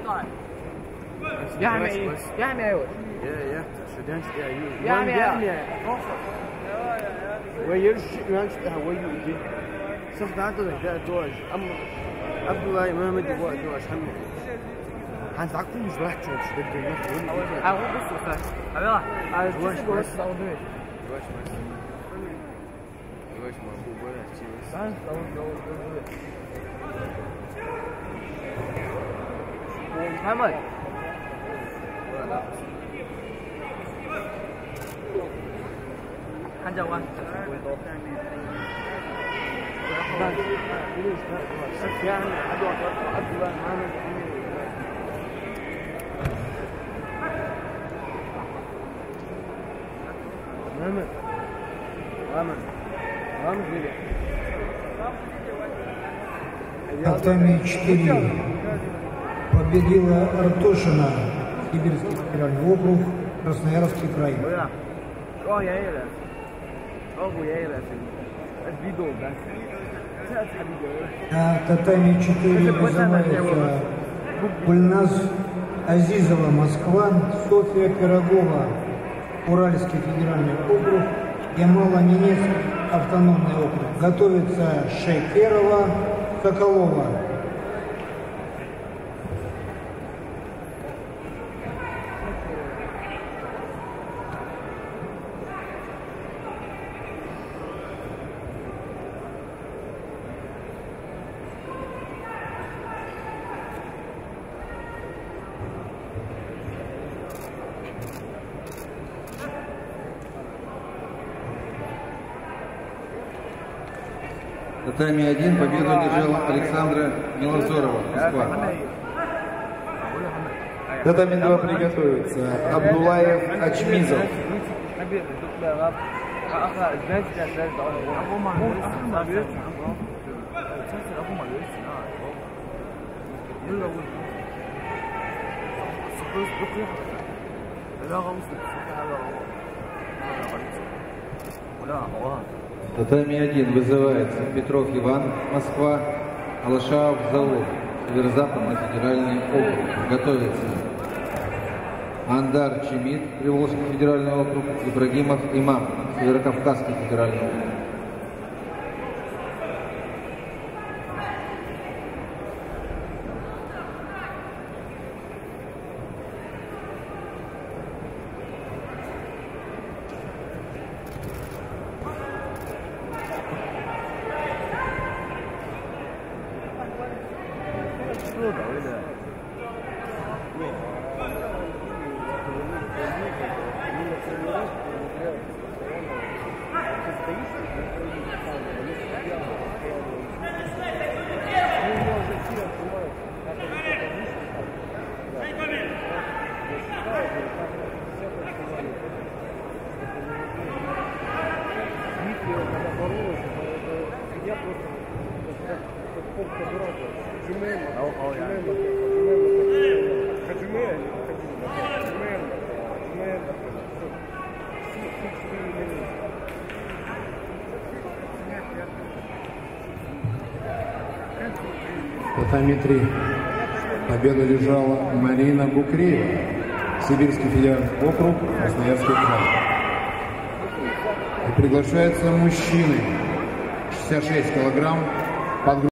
يعمل ويرجع صف تعطل ده دوج أما أبوي ما مدي وقت دوج هم هنتعقد مش راح تشوف شو بدي نفهم أو بس وصل أبغى عايز دوج بس أو دوج دوج ما هو ولا شيء بس محمد 한정환 Татами 4 победила Артошина, Сибирский федеральный округ, Красноярский край. На татами 4 вызывается Гульназ Азизова, Москва, Софья Пирогова, Уральский федеральный округ, Ямало-Ненецкий автономный округ. Готовится Шейкерова, Соколова. Татами 1 победу одержала Александра Милозорова, Москва. Татами 2 приготовится Абдулаев Ачмизов. Татами 1 вызывается Петров Иван, Москва, Алашаев Завод, Северо-Западный федеральный округ. Готовится Андар Чемит, Приволжский федеральный округ, Ибрагимов Имам, Северокавказский федеральный округ. Татами 3 победа лежала Марина Букреева, Сибирский федеральный округ, Красноярский край. И приглашаются мужчины 66 килограмм под